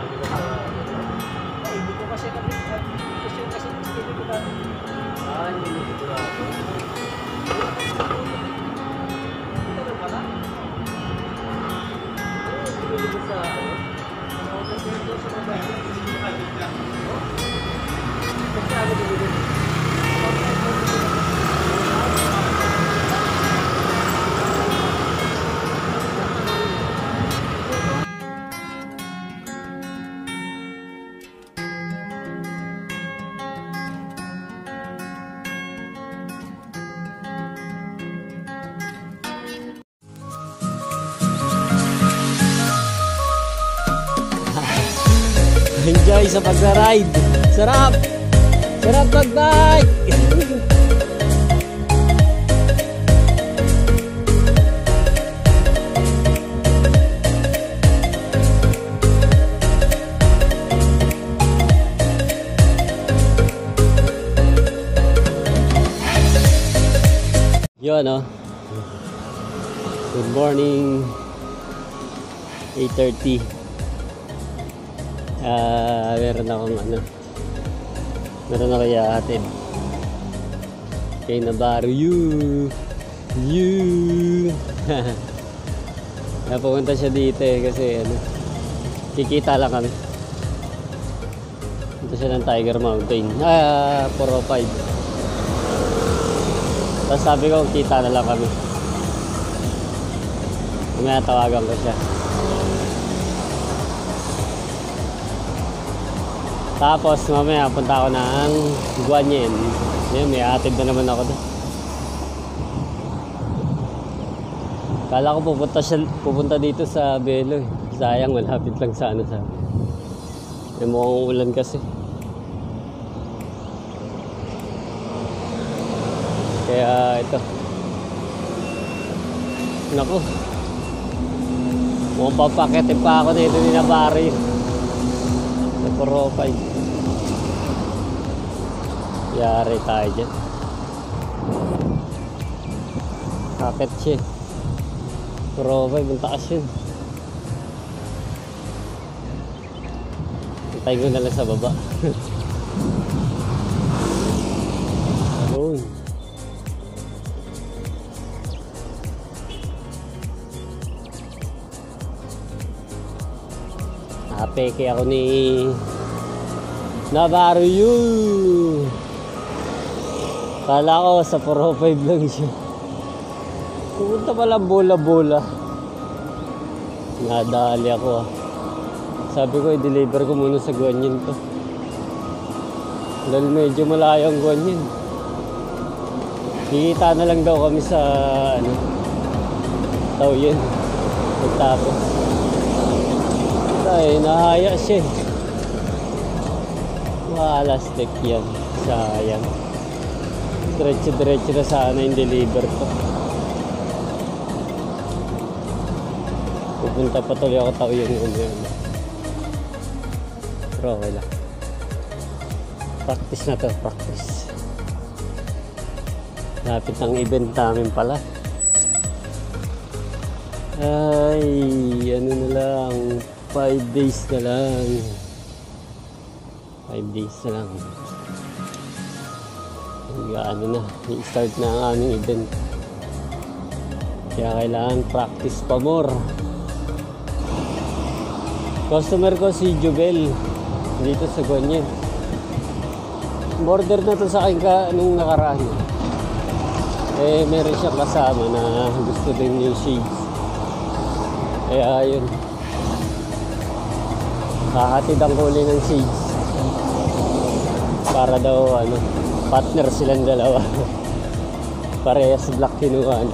Hindi ko kasi kasi gusto ko na. Hindi ko sigurado. Ito pala? Hindi ko sa enjoy sa pag-ride. Sarap! Sarap mag-bike! Yun, no? Good morning. 8:30. Meron ako ihahatid kay Navarro. Napupunta siya dito kasi kikita lang kami. Punta siya ng Tiger Mountain 405. Tapos sabi ko kita na lang kami. Mamaya tawagan ko siya. Tapos mamaya punta ako ng Guanyin. Yan, may atid na naman ako doon. Kala ko pupunta dito sa Belo. Sayang, malapit lang sa sa. May mukhang ulan kasi. Kaya ito. Naku. Mukhang papaketin pa ako dito ni Navarro. 405. Yari tayo dyan. Kakit siya. 405, ang taas yun. Antayin ko na lang sa baba. Ayun. Apeke ako ni Navarro. Kala ko sa 405 lang siya. Pupunta pala bola-bola. Nadali ako Sabi ko i-deliver ko muna sa Guanyin to. Dahil medyo malayo ang Guanyin. Kikita na lang daw kami sa Taoyuan. Pagtapos ay nahaya siya. Malastik yan. Sayang. Diretso na sana yung deliver ko. Pupunta pa tuloy ako Taoyuan yun. Pero okay lang. Practice na to, practice. Lapit ang event namin pala. Ay, ano na lang, 5 days na lang. 5 days na lang. Ano na, i-start na ang aming event. Kaya kailangan practice pa more. Customer ko si Jubel dito sa Guanyin. Border na to sa akin nung nakaraan. Meron siyang kasama na gusto din yung shades. Kaya yun, kahatid ang huli ng shades para daw partner silang dalawa. Parehas black kinuhaan.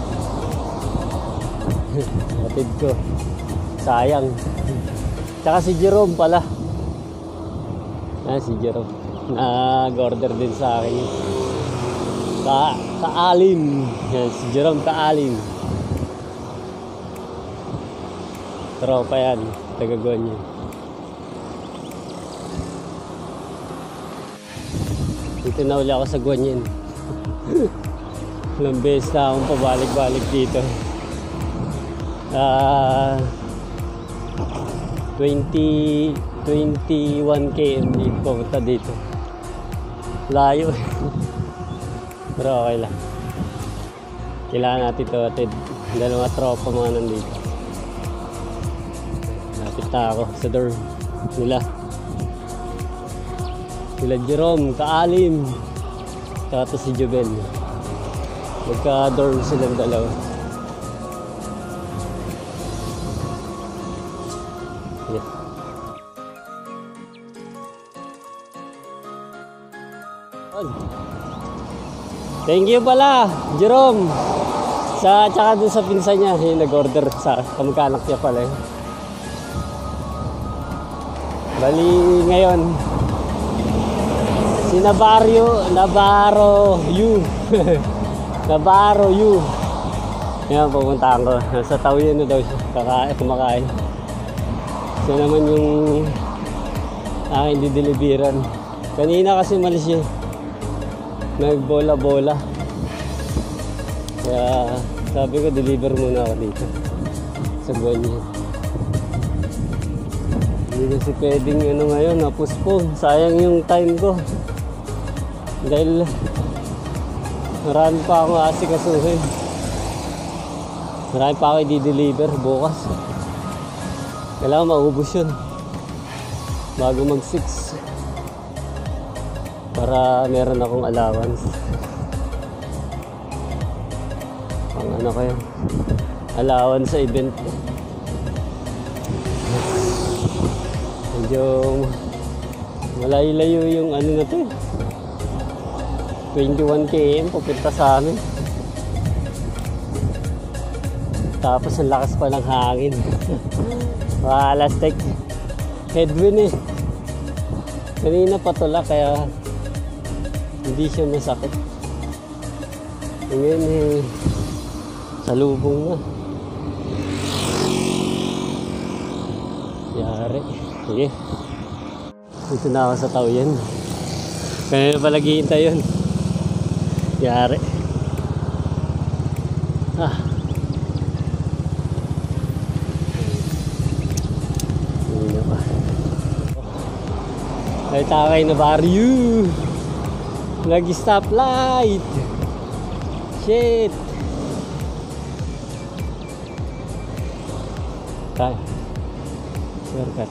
Hatid ko, sayang. Tsaka si Jerome pala. Si Jerome nag-order din sa akin. Kaalim. Yan, si Jerome Kaalim. Tropa yan, taga Guanyin. Dito na uli ako sa Guanyin. Ilang beses na akong pabalik-balik dito. 21 km dito, papunta dito. Layo. Pero okay lang. Kailangan natin ito atid. Dalawa tropa mga nandito. Lapit na ako sa dorm nila. Sila Jerome, Kaalim, tsaka si Jubel. Magka-dorm silang dalawa. Yeah. Thank you pala, Jerome. Tsaka dun sa pinsan niya, yung nag-order sa kamag-anak niya pala. Bali ngayon, si Navarro U. Navarro U. Yan, pupuntaan ko. Sa Taoyuan na daw siya, kumakain. So naman yung aking dideliveran. Kanina kasi malis siya. Nagbola-bola. Kaya sabi ko, deliver muna ako dito. Sa Guanyin. Hindi kasi pwedeng ngayon, na-postpone. Sayang yung time ko. Dahil marami pa akong asikasuhin. Marami pa ako i-deliver bukas. Kailangan maubos yun bago mag 6 para meron akong allowance. Pang ano kayo, allowance sa event. Medyo malayo-layo yung ano na to, 21 km pupunta sa amin. Tapos ang lakas pa ng hangin. Alastek headwind eh. Kanina patula kaya hindi siya masakit. Ngayon eh, salubong na. Yari. Sige. Dito na ako sa Taoyuan. Kanina pa naghihintay yun. Yari. Ay takay na baryo. Nag-stoplight. Shit. Tayo. Shortcut.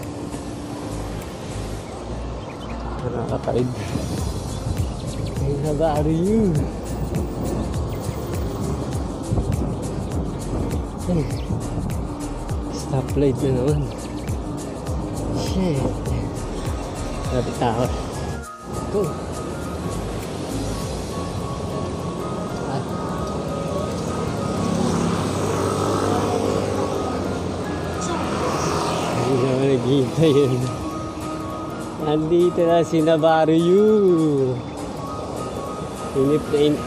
Nakakataid. Ay na baryo. Stoplight na naman. Shit. Lapit na ako. Ito. Hindi naman naghihintay yun. Nandito na si Navarro. Inip na inip.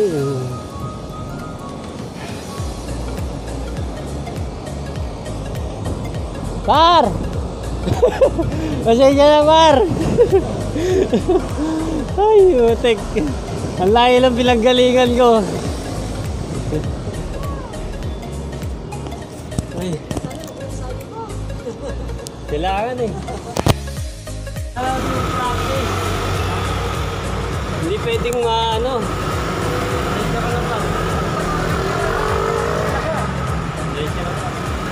Par! Pasensya na, Par! Ay, utek. Ang layo lang pinanggalingan ko. Ay. Kailangan eh. Hindi pwedeng ano. Pasensya ka lang, Par. Pasensya lang, Par.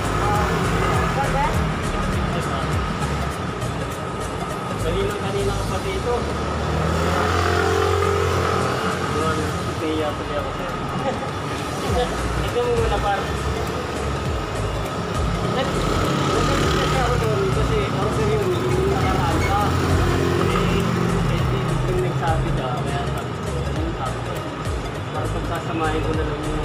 Kanina ka pa dito. Kaya tuloy ako sa'yo. Ikaw mo muna, Par. Nag-kasi ako doon kasi ako sa'yo yung nakaraan ka. Yung nagsabi ka, kaya sabi ko, yung sabi ko. Para pagsasamahin ko na lang yung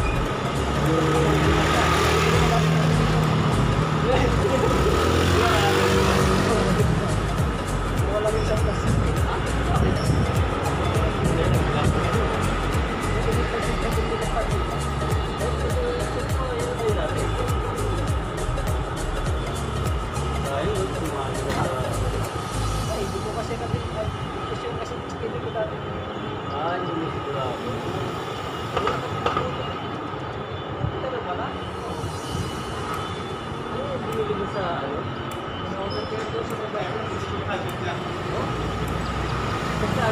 walang isang kasi. Sa ano?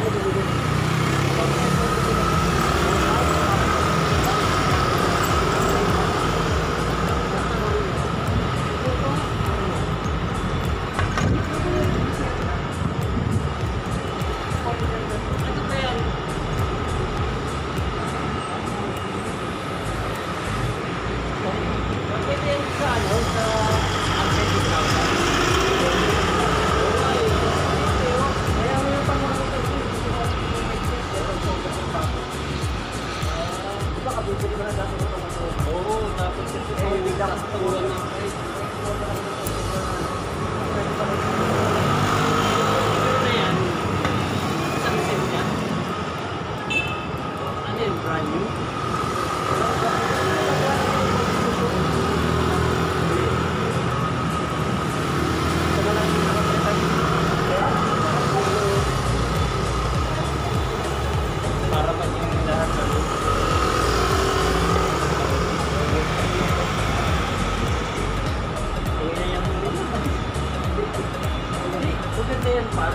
Magkano bumili? Ano ba yan? Pwede yan sa ano? Sa Access Discount. Kaya mo yung pangalaman ko. Diba kabibili mo na dati mo ito? Oo, tapos ito hindi ka kasi pagkuhan ng price. Ano yan? Isang set yan? Ano yan? Brand new? Para pa yung lahat sa maganda yan, Pat.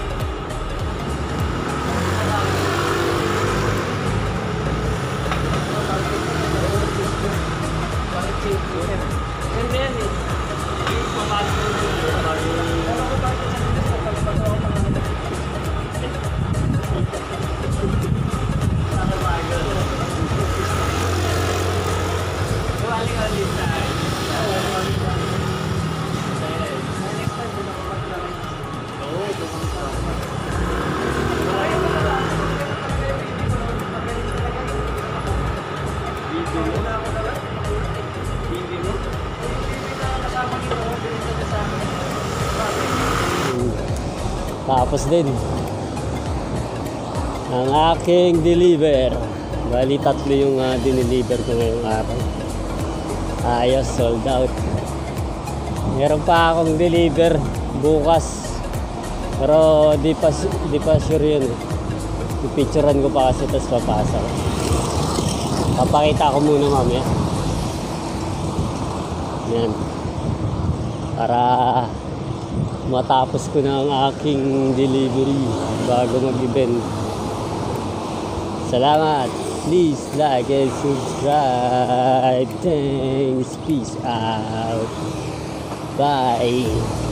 Ganda yan eh. Papasok mo Tapos din ang aking deliver. Bali 3 yung dineliver ko ngayong araw. Ayos, sold out. Meron pa akong deliver bukas. Pero di pa sure yun. Ipicturean ko pa kasi tapos papasa. Papakita ko muna mamaya. Yan. Para matapos ko na ang aking delivery bago mag-event. Salamat. Please like and subscribe. Thanks. Peace out. Bye.